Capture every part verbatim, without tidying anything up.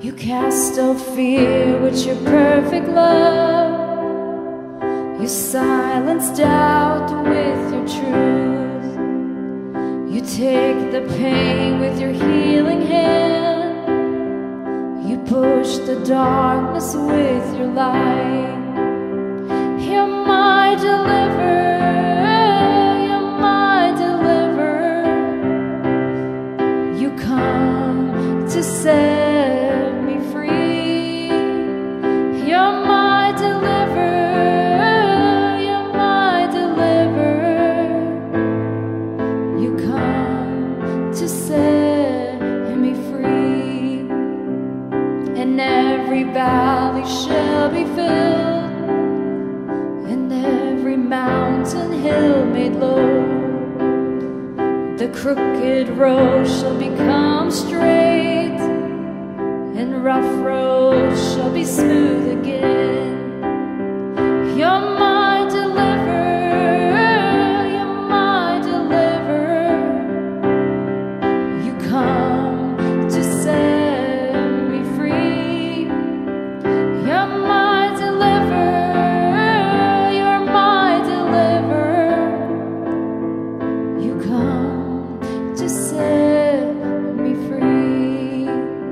You cast all fear with your perfect love. You silence doubt with your truth. You take the pain with your healing hand. You push the darkness with your light. You're my deliverer, you're my deliverer. You come to set me free. You're my deliverer, you're my deliverer. You come to set me free. And every valley shall be filled, and every mountain hill made low. The crooked road shall become straight, and rough roads shall be smooth again. You're my deliverer, you're my deliverer. You come to set me free. You're my deliverer, you're my deliverer. You come to set me free.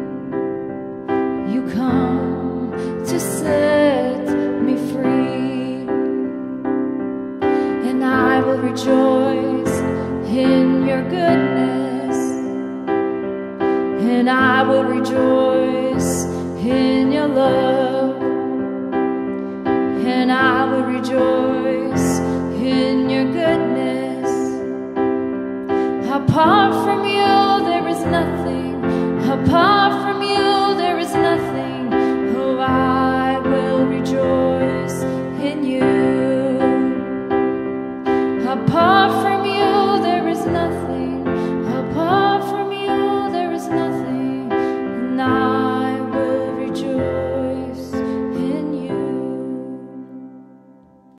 You come to set me free. And I will rejoice in your goodness, and I will rejoice in your love, and I will rejoice in your goodness. Apart from you there is nothing. Apart from you